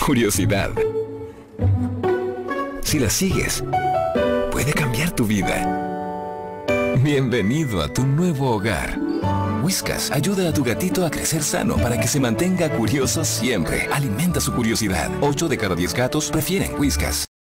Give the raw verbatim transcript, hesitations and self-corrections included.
curiosidad. Si la sigues, puede cambiar tu vida. Bienvenido a tu nuevo hogar. Whiskas ayuda a tu gatito a crecer sano para que se mantenga curioso siempre. Alimenta su curiosidad. ocho de cada diez gatos prefieren Whiskas.